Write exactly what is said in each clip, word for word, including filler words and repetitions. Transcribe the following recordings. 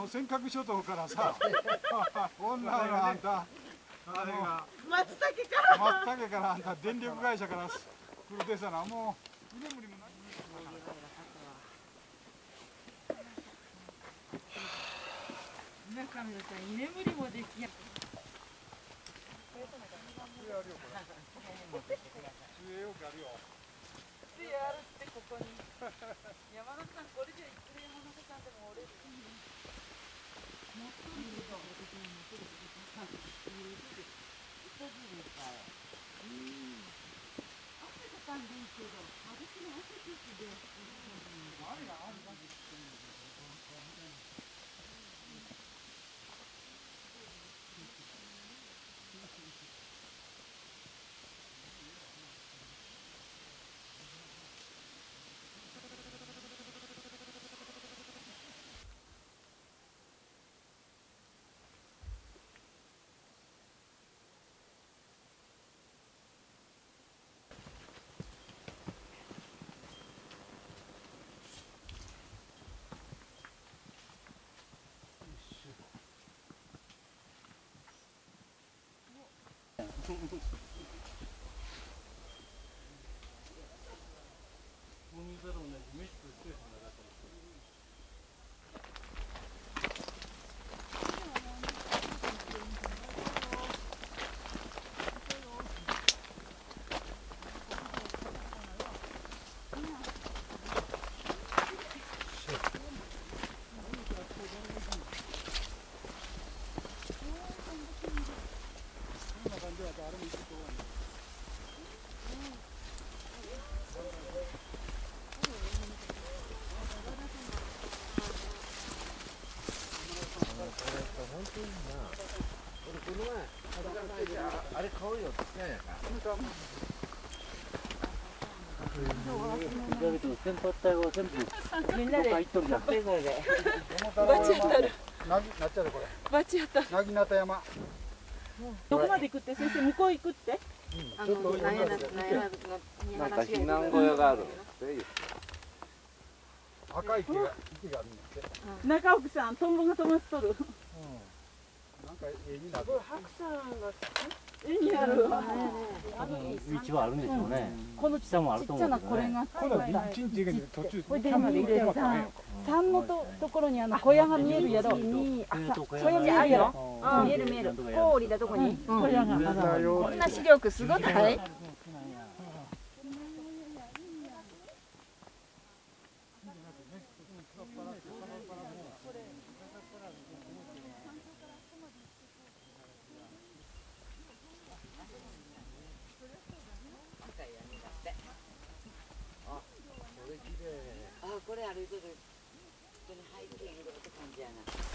尖閣諸島からさ、女のあんた、あれが松茸から。 松茸からあんた電力会社から来るでさな、もう居眠りもない。 中村さん、居眠りもできや。 杖よくあるよ。 杖あるってここに。山田さん、これじゃいくら山中さんでも折れる。 あれ買うよって言ってないやんか。先発隊は全部みんなで行っとるじゃん。 バチ当たる。 なぎなっちゃうこれ。 バチ当たる。 なぎなた山。 どこまで行くって先生、向こう行くって？ あのなんやなんか避難小屋がある。 赤い木が木があるんだって。 中奥さん、トンボが飛ばしとる。 なんか絵になる。 白山が絵になるわ。 道はあるんでしょうね。この下もあると思うんですよね。 この一日で途中これで今で入れるさ、山のとところにあの小屋が見えるやろ。小屋見えるやろ。 見える見える。こう降りたとこに小屋がまだ。 こんな視力すごない？あ、これ歩いてる。人にハイキングって感じやな。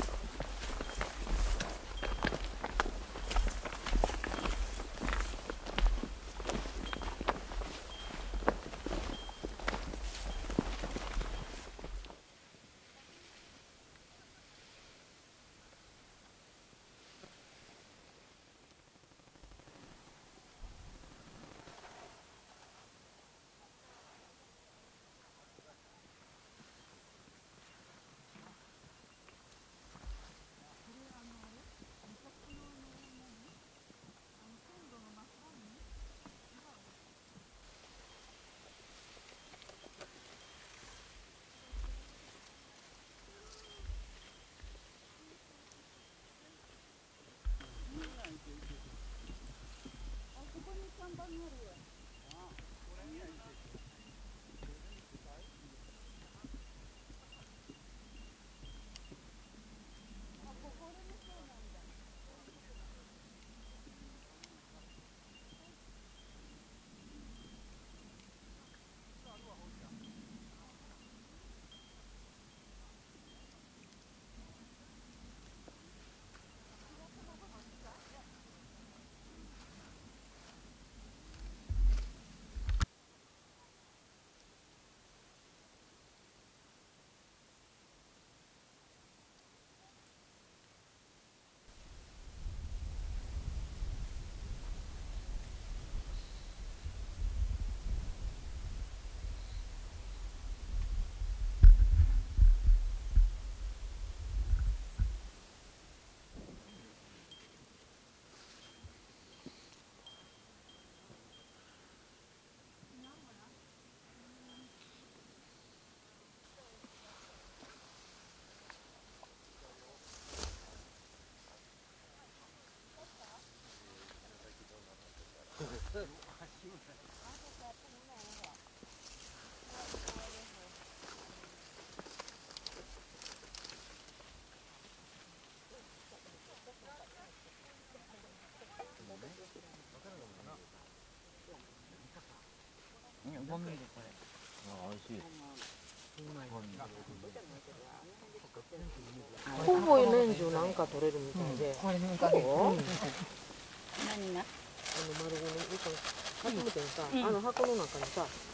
ほぼ年中なんか取れるみたいで。これなんかね。何が？あの丸ごね、初めてにさ、あの箱の中にさ。